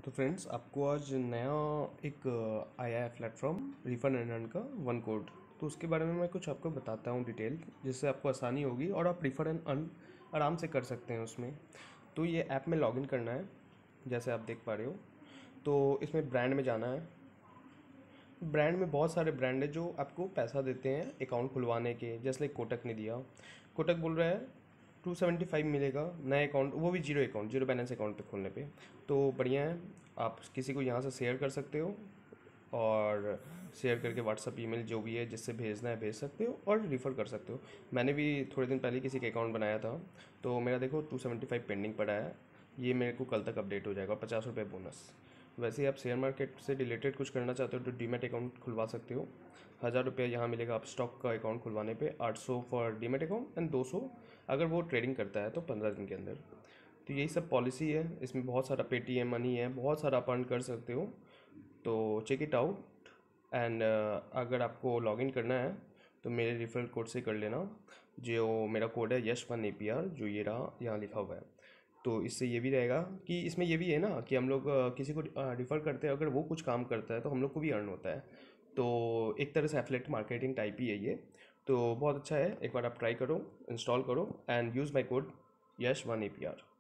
तो फ्रेंड्स, आपको आज नया एक आया है प्लेटफॉर्म रिफंड एंड अर्न का वन कोड। तो उसके बारे में मैं कुछ आपको बताता हूँ डिटेल, जिससे आपको आसानी होगी और आप रिफंड एंड अर्न आराम से कर सकते हैं उसमें। तो ये ऐप में लॉगिन करना है, जैसे आप देख पा रहे हो। तो इसमें ब्रांड में जाना है। ब्रांड में बहुत सारे ब्रांड है जो आपको पैसा देते हैं अकाउंट खुलवाने के, जैसे लाइक कोटक ने दिया। कोटक बोल रहा है 275 मिलेगा नया अकाउंट, वो भी जीरो बैलेंस अकाउंट पे खोलने पे। तो बढ़िया है, आप किसी को यहाँ से शेयर कर सकते हो और शेयर करके व्हाट्सअप ईमेल जो भी है जिससे भेजना है भेज सकते हो और रिफ़र कर सकते हो। मैंने भी थोड़े दिन पहले किसी का अकाउंट बनाया था, तो मेरा देखो 275 पेंडिंग पड़ा है। ये मेरे को कल तक अपडेट हो जाएगा, 50 रुपये बोनस। वैसे ही आप शेयर मार्केट से रिलेटेड कुछ करना चाहते हो तो डीमैट अकाउंट खुलवा सकते हो। 1000 रुपये यहाँ मिलेगा आप स्टॉक का अकाउंट खुलवाने पे, 800 फॉर डीमैट अकाउंट एंड 200 अगर वो ट्रेडिंग करता है तो 15 दिन के अंदर। तो यही सब पॉलिसी है, इसमें बहुत सारा पेटीएम मनी है, बहुत सारा आप अर्न कर सकते हो। तो चेक इट आउट एंड अगर आपको लॉगिन करना है तो मेरे रेफरल कोड से कर लेना, जो मेरा कोड है यश1APR, जो ये रहा यहाँ लिखा हुआ है। तो इससे ये भी रहेगा कि इसमें ये भी है ना कि हम लोग किसी को रिफ़र करते हैं, अगर वो कुछ काम करता है तो हम लोग को भी अर्न होता है। तो एक तरह से एफिलिएट मार्केटिंग टाइप ही है ये। तो बहुत अच्छा है, एक बार आप ट्राई करो, इंस्टॉल करो एंड यूज़ माई कोड यश1APR।